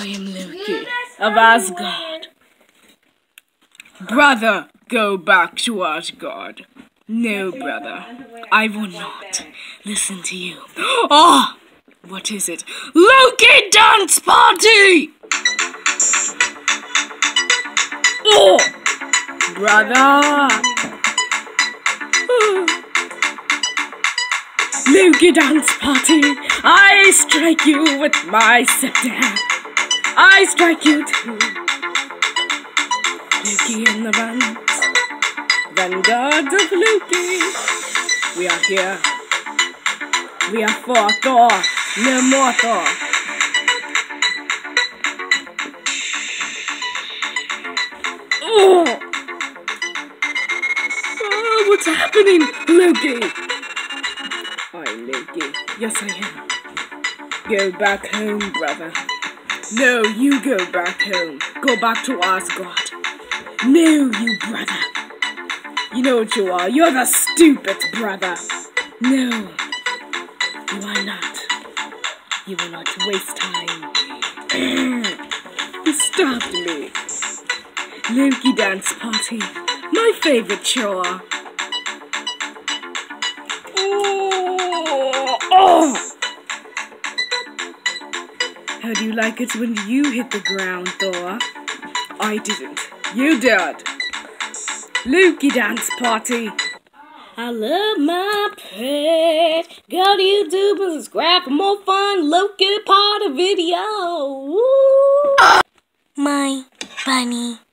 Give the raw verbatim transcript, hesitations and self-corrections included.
I am Loki of Asgard. Brother, go back to Asgard. No, brother, I will not listen to you. Oh, what is it? Loki dance party! Oh, brother. Loki dance party. I strike you with my scepter. I strike you too. Loki and the band. Vanguards of Loki. We are here. We are for Thor. No more Thor. Oh! Oh, what's happening, Loki? I'm Loki. Yes, I am. Go back home, brother. No, you go back home. Go back to Asgard. No, you brother. You know what you are. You're the stupid brother. No, you are not. You will not waste time. You stopped me. Loki dance party. My favorite chore. Oh, oh. How do you like it when you hit the ground, Thor? I didn't. You did. Loki dance party. I love my pet. Go to YouTube and subscribe for more fun Loki party video. Woo. My bunny.